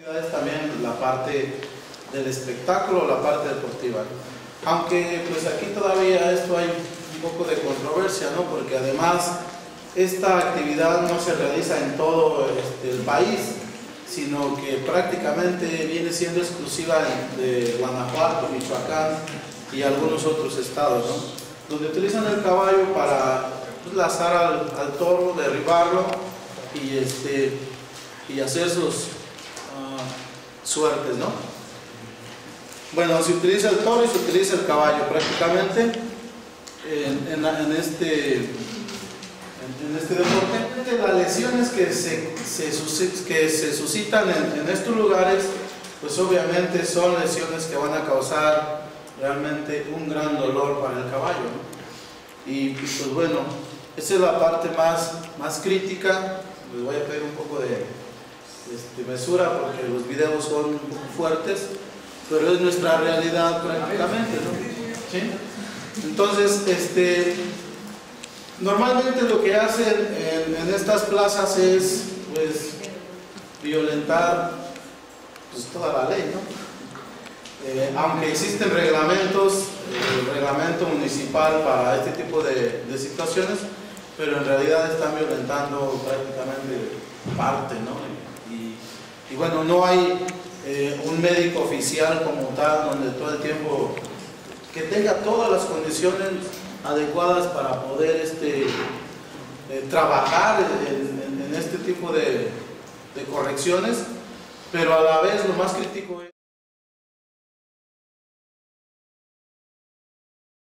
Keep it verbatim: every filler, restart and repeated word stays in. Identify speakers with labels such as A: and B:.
A: Es también la parte del espectáculo, la parte deportiva. Aunque pues aquí todavía esto hay un poco de controversia, ¿no? Porque además esta actividad no se realiza en todo este, el país, sino que prácticamente viene siendo exclusiva de Guanajuato, Michoacán y algunos otros estados, ¿no? Donde utilizan el caballo para pues, lazar al, al toro, derribarlo y, este, y hacer sus uh, suertes, ¿no? Bueno, se utiliza el toro y se utiliza el caballo prácticamente en, en, en, este, en, en este deporte. Las lesiones que se, se, que se suscitan en, en estos lugares, pues obviamente son lesiones que van a causar realmente un gran dolor para el caballo, ¿no? Y pues bueno, esa es la parte más, más crítica. Les voy a pedir un poco de este, mesura porque los videos son un poco fuertes, pero es nuestra realidad prácticamente, ¿no? ¿Sí? Entonces, este, normalmente lo que hacen en, en estas plazas es, pues, violentar pues, toda la ley, ¿no? Eh, aunque existen reglamentos, eh, el reglamento municipal para este tipo de, de situaciones, pero en realidad están violentando prácticamente parte, ¿no? Y, y bueno, no hay eh, un médico oficial como tal, donde todo el tiempo que tenga todas las condiciones adecuadas para poder este, eh, trabajar en, en, en este tipo de, de correcciones, pero a la vez lo más crítico es